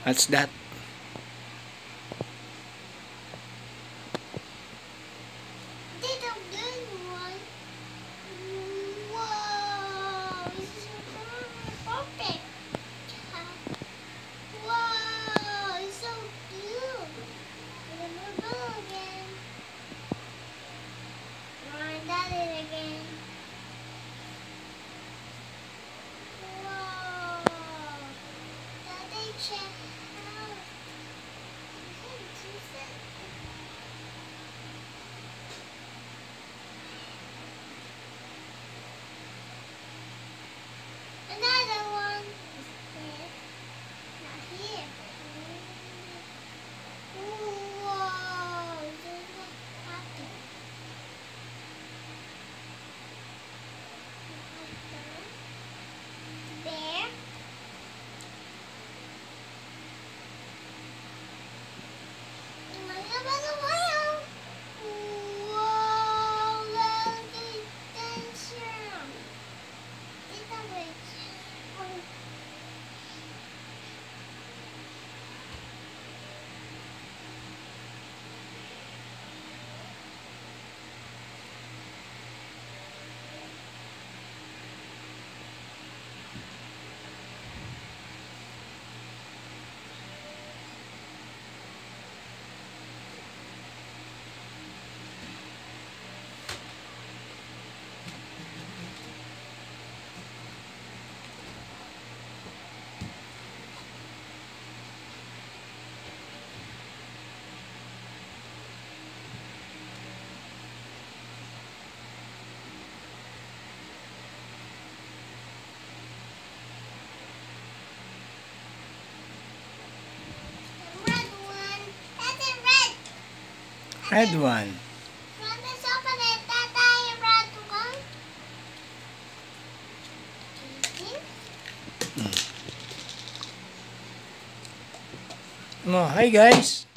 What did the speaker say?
What's that? Did a good one. Whoa, this is perfect. Whoa, it's so cute. And then we'll go again. Run that it again. Whoa, Daddy, check out. Another one is here. Not here. Whoa, there's no happy. Bear. Whoa, look at this. Red one. Let's open it. Tata, red one. Oh, hi guys.